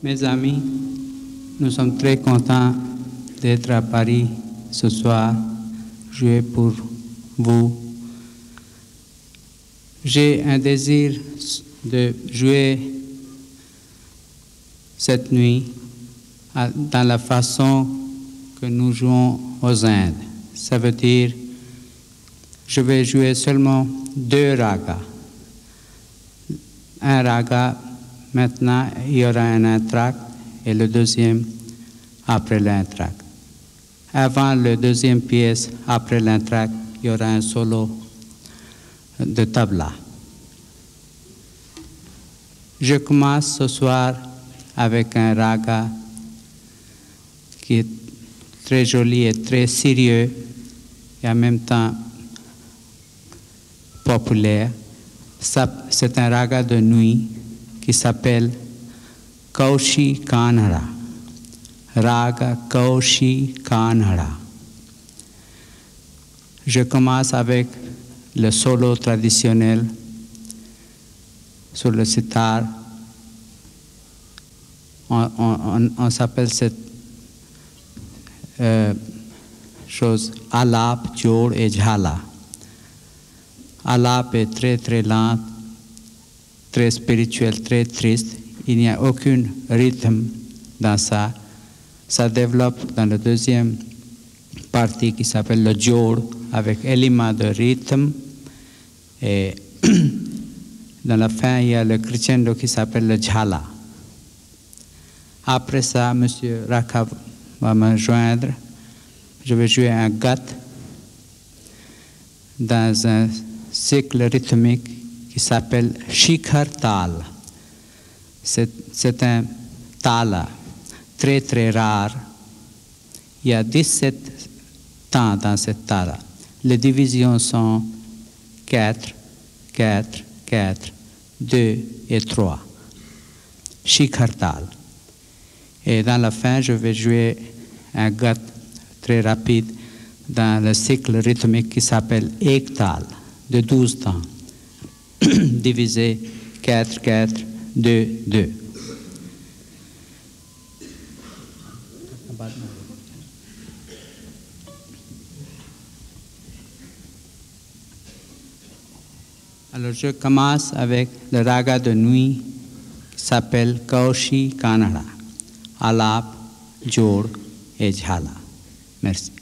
Mes amis, nous sommes très contents d'être à Paris ce soir, jouer pour vous. J'ai un désir de jouer cette nuit dans la façon que nous jouons aux Indes. Ça veut dire, je vais jouer seulement 2 ragas. Un raga, maintenant, il y aura un entracte et le deuxième après l'entracte. Avant la deuxième pièce, après l'entracte, il y aura un solo de tabla. Je commence ce soir avec un raga qui est très joli et très sérieux et en même temps populaire. C'est un raga de nuit qui s'appelle Kaushi Kanhara. Raga Kaushi Kanhara. Je commence avec le solo traditionnel sur le sitar. On s'appelle cette chose Alap, Jod et Jhala. Alap est très très lent, très spirituel, très triste. Il n'y a aucun rythme dans ça. Ça développe dans la deuxième partie qui s'appelle le Jod avec éléments de rythme. Et dans la fin, il y a le crescendo qui s'appelle le Jhala. Après ça, M. Rakha va me joindre. Je vais jouer un gat dans un cycle rythmique qui s'appelle Shikhar Tal. C'est un tala très très rare. Il y a 17 temps dans cette tala. Les divisions sont 4, 4, 4, 2 et 3. Shikhar Tal. Et dans la fin, je vais jouer un gat très rapide dans le cycle rythmique qui s'appelle Ek Tal, de 12 temps, divisé 4, 4, 2, 2. Alors je commence avec le raga de nuit qui s'appelle Kaushi Kanhara, Alap, Jod et Jhala. Merci.